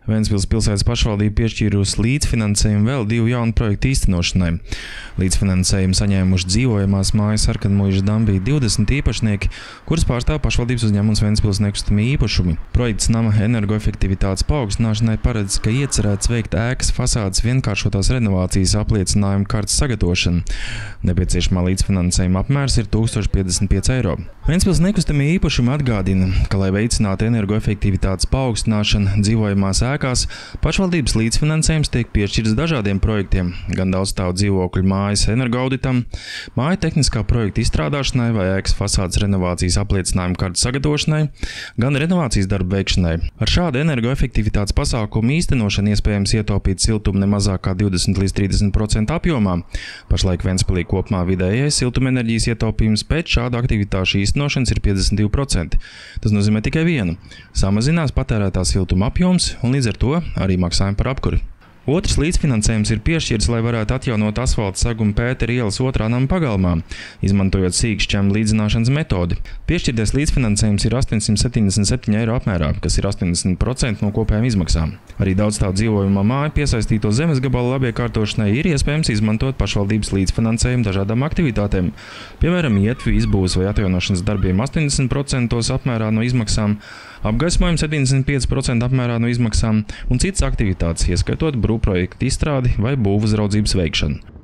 Ventspils pilsētas pašvaldība piešķīrusi līdzfinansējumu vēl 2 jaunu projektu īstenošanai. Līdzfinansējumu saņēmuši dzīvojamās mājas Sarkanmuižas Dambī 20 īpašnieki, kurus pārstāv pašvaldības uzņēmums Ventspils nekustamie īpašumi. Projekts nama energoefektivitātes paaugstināšanai paredz, ka iecerēts veikt ēkas fasādes vienkāršotās renovācijas apliecinājumu kartes sagatavošanu. Nepieciešamā līdzfinansējuma apmērs ir 1055 eiro. Ventspils nekustamie īpašumi atgādina, ka, lai veicinātu energoefektivitātes paaugstināšanu dzīvojamās ēkās, pašvaldības līdzfinansējums tiek piešķirts dažādiem projektiem, gan daudzstāvu dzīvokļu mājas energoauditam, māju tehniskā projekta izstrādāšanai vai ēkas fasādes renovācijas apliecinājumu kartes sagatavošanai, gan renovācijas darbu veikšanai. Ar šādu energoefektivitātes pasākumu īstenošanu iespējams ietaupīt siltumu ne mazāk kā 20 līdz 30% apjomā. Pašlaik Ventspilī kopumā vidējais siltumenerģijas ietaupījums pēc šādu aktivitāšu īstenošanas ir 52%. Tas nozīmē tikai vienu – samazinās patērētā siltuma apjoms un līdz ar to arī maksājumi par apkuri. Otrs līdzfinansējums ir piešķirts, lai varētu atjaunot asfalta segumu Pētera ielas 2. nama pagalmā, izmantojot sīkšķēmu līdzināšanas metodi. Piešķirtais līdzfinansējums ir 877 eiro apmērā, kas ir 80% no kopējām izmaksām. Arī daudzstāvu dzīvojamā māja piesaistīto zemes gabalu labiekārtošanai ir iespējams izmantot pašvaldības līdzfinansējumu dažādām aktivitātēm. Piemēram, ietvi izbūves vai atjaunošanas darbiem 80% apmērā no izmaksām, apgaismojumu 75% apmērā no izmaksām un citas aktivitātes, ieskaitot būvprojektu izstrādi vai būvuzraudzības veikšanu.